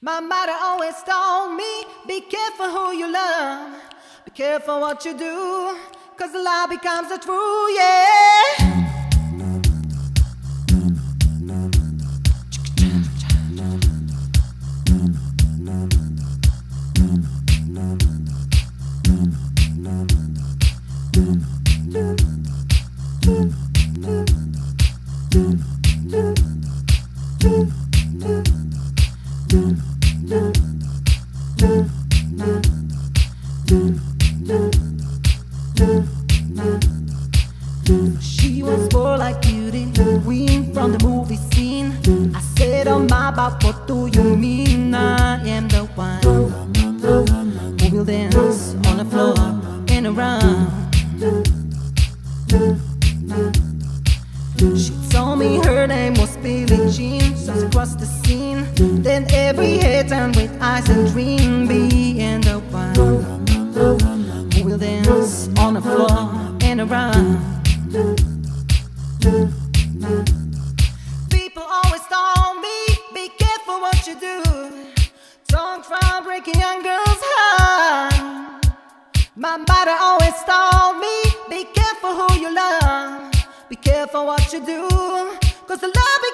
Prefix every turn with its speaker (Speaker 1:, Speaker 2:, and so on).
Speaker 1: My mother always told me, be careful who you love, be careful what you do, 'cause the lie becomes the truth, yeah. She was more like beauty queen from the movie scene. I said, oh my, but what do you mean? I am the one who will dance on the floor and around. She told me her name was Billie Jeans. So across the scene, then every head turned with eyes and dream. Being the one who will dance on the floor and around. People always told me, be careful what you do, don't try breaking young girls' heart. My mother always told me, be careful who you love, be careful what you do, 'cause the love